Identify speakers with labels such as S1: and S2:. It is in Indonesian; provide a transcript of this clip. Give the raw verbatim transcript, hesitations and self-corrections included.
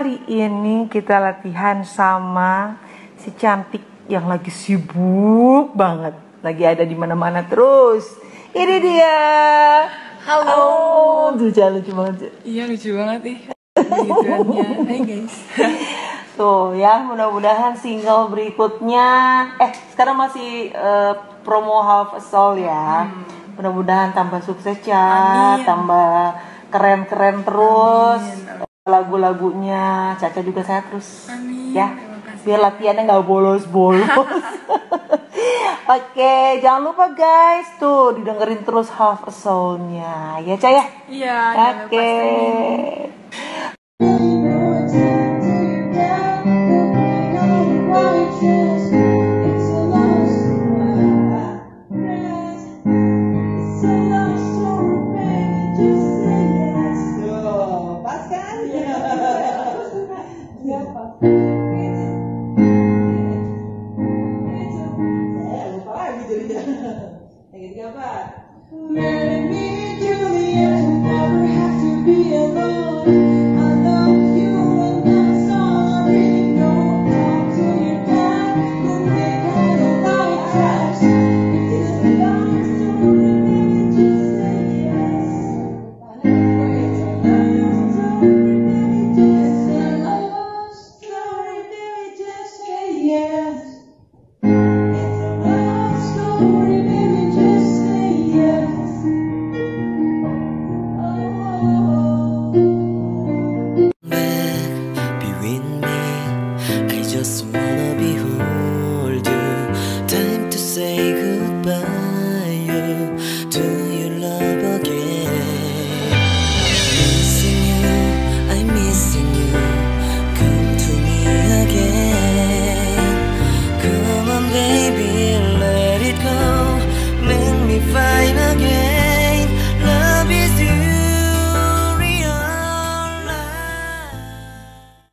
S1: Hari ini kita latihan sama si cantik yang lagi sibuk banget, lagi ada di mana-mana terus. Ini dia.
S2: Halo.
S1: Oh, lucu lucu banget.
S2: Iya lucu banget nih. Begituannya. Hai guys.
S1: Tuh ya, mudah-mudahan single berikutnya. Eh, sekarang masih uh, promo Half a Soul ya. Hmm. Mudah-mudahan tambah sukses ya, tambah keren-keren terus. Amin. Lagu-lagunya Caca juga sehat terus.
S2: Amin.
S1: Ya, biar latihannya nggak bolos-bolos. Oke, jangan lupa guys, tuh didengerin terus Half a Soul-nya, ya Ca ya.
S2: Iya.
S1: Oke.
S3: Just wanna be